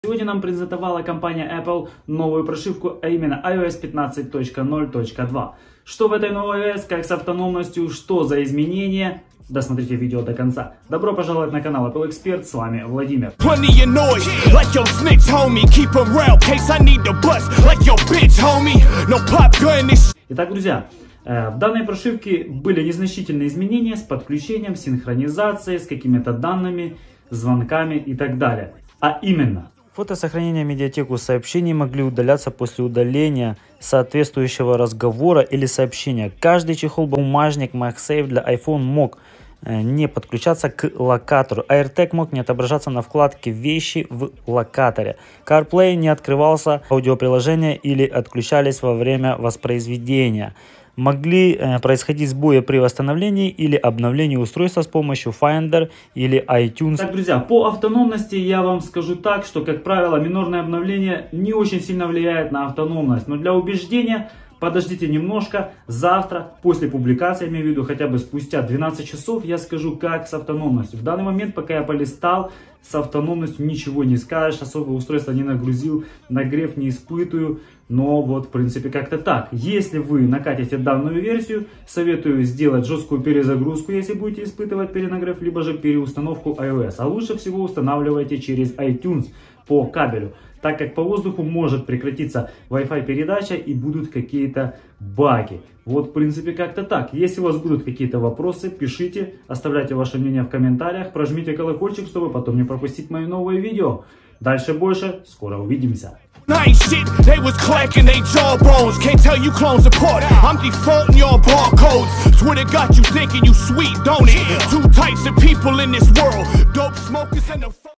Сегодня нам презентовала компания Apple новую прошивку, а именно iOS 15.0.2. Что в этой новой iOS, как с автономностью, что за изменения? Досмотрите видео до конца. Добро пожаловать на канал Apple Expert, с вами Владимир. Итак, друзья, в данной прошивке были незначительные изменения с подключением, синхронизацией, с какими-то данными, звонками и так далее. А именно... Фото сохранения медиатеку сообщений могли удаляться после удаления соответствующего разговора или сообщения. Каждый чехол-бумажник MagSafe для iPhone мог не подключаться к локатору. AirTag мог не отображаться на вкладке «Вещи» в локаторе. CarPlay не открывался, аудиоприложения или отключались во время воспроизведения. Могли происходить сбои при восстановлении или обновлении устройства с помощью Finder или iTunes. Так, друзья, по автономности я вам скажу так, что, как правило, минорное обновление не очень сильно влияет на автономность. Но для убеждения подождите немножко, завтра, после публикации, я имею в виду, хотя бы спустя 12 часов, я скажу, как с автономностью. В данный момент, пока я полистал, с автономностью ничего не скажешь, особо устройство не нагрузил, нагрев не испытываю. Но вот, в принципе, как-то так. Если вы накатите данную версию, советую сделать жесткую перезагрузку, если будете испытывать перенагрев, либо же переустановку iOS. А лучше всего устанавливайте через iTunes по кабелю, так как по воздуху может прекратиться Wi-Fi передача и будут какие-то баги. Вот, в принципе, как-то так. Если у вас будут какие-то вопросы, пишите, оставляйте ваше мнение в комментариях, прожмите колокольчик, чтобы потом не пропустить мои новые видео. Дальше больше, скоро увидимся. Shit, they was clacking they jawbones. Can't tell you clones apart. I'm defaulting your barcodes. Twitter got you thinking you sweet, don't it? Two types of people in this world: dope smokers and the